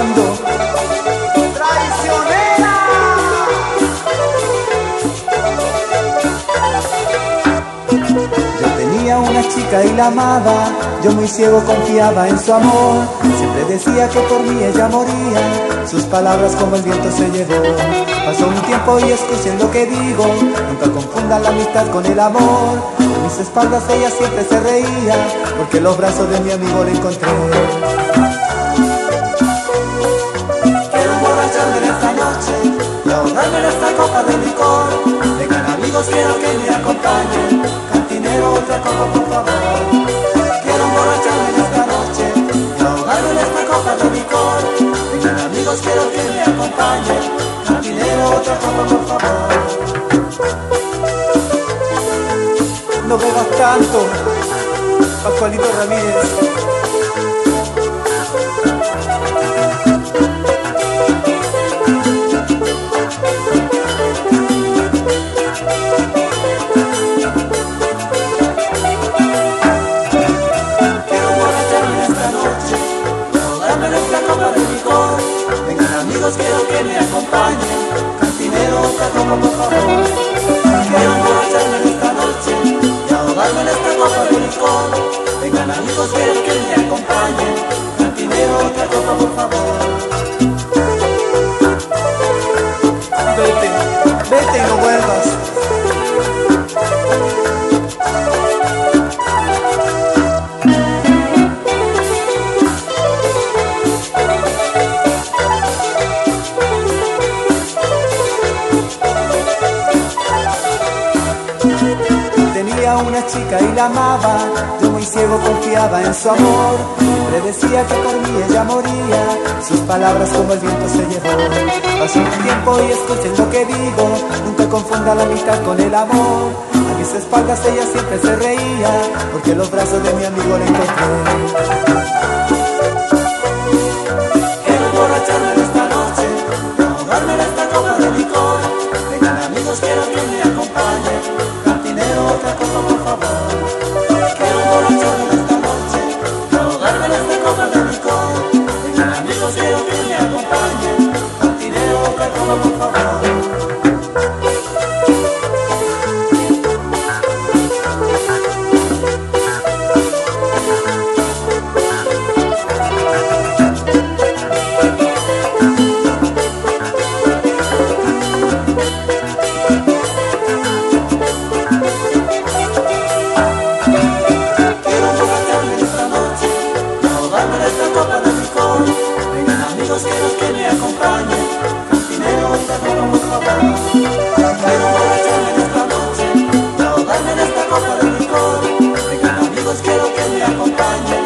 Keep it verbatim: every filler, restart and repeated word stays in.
escuchando Traicionera. Yo tenía una chica y la amaba, yo muy ciego confiaba en su amor. Siempre decía que por mí ella moría, sus palabras como el viento se llevó. Pasó un tiempo y escuchen lo que digo, nunca confundan la amistad con el amor. En mis espaldas ella siempre se reía, porque los brazos de mi amigo le encontré. Quiero emborracharme en esta noche y ahogarme en esta copa de licor. Vengan amigos, quiero que me acompañen, cantinero, otra copa por favor. Quiero emborracharme en esta noche y ahogarme en esta copa de licor. Vengan amigos, quiero que me acompañen, cantinero, otra copa por favor. No bebas tanto, Pascualito Ramírez. Quiero emborracharme esta noche, ahogarme en esta copa de licor. Vengan amigos, quiero que me acompañen, cantinero, otra copa por favor. Quiero emborracharme en esta noche y ahogarme en esta copa de licor. Vengan amigos, quiero que me acompañen, cantinero, otra copa por favor. Vete, vete y no vuelvas. Tenía una chica y la amaba, yo muy ciego confiaba en su amor. Siempre decía que por mí ella moría, sus palabras como el viento se llevó. Pasó un tiempo y escuchen lo que digo, nunca confunda la amistad con el amor. A mis espaldas ella siempre se reía, porque los brazos de mi amigo le encontré. Quiero emborracharme en esta noche, ahogarme en esta copa de licor. Vengan amigos, quiero que me acompañen, cantinero, otra copa por favor. Quiero emborracharme en esta noche, ahogarme en esta copa de licor. Vengan amigos, quiero que me acompañen, cantinero, otra copa por favor. Quiero que me acompañen, cantinero, otra copa por favor. Quiero emborracharme en esta noche y ahogarme en esta copa de licor. Vengan amigos, quiero que me acompañen,